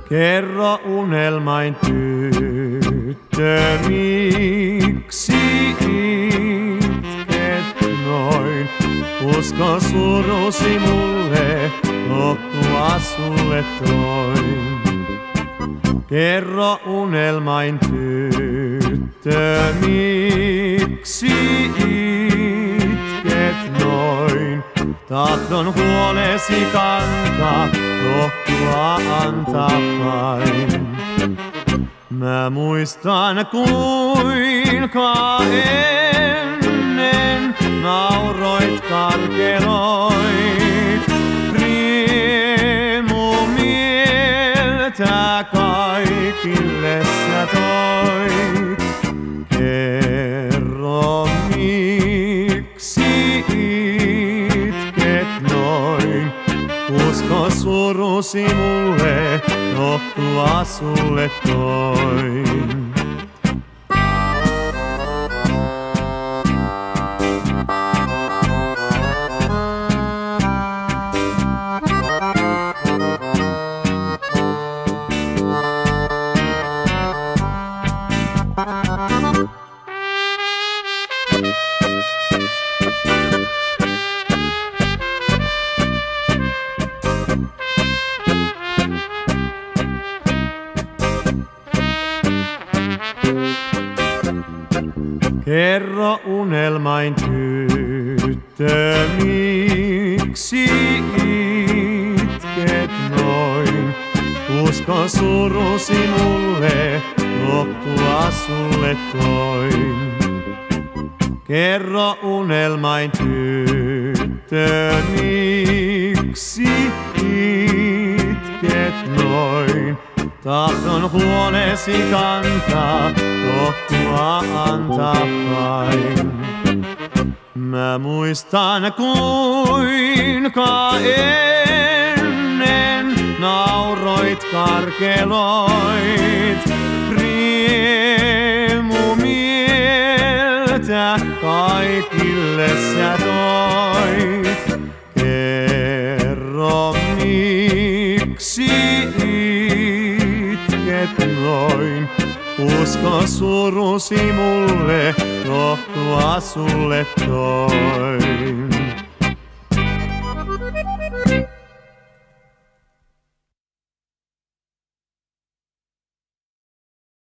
Kerro unelmain tyttö, miksi itket noin? Usko surusi mulle, lohtua sulle toin. Kerro unelmain tyttö, miksi itket noin? Tahdon huolesi kantaa, lohtua antaa vain. Mä muistan kuinka ennen nauroit karkeloit. Riemu mieltä kaikille sä toit. Kerro miksi itket noin. Usko surusi mulle, lohtua sulle toin. Kerro unelmain tyttö, miksi itket noin? Usko surusi mulle, lohtua sulle toin. Kerro unelmain tyttö, miksi itket noin? Tahdon huolesi kantaa, lohtua antaa vain. Mä muistan kuinka ennen nauroit karkeloit. Riemu mieltä kaikille sä toit. Kerro miksi noin. Usko surusi mulle, lohtua sulle toin.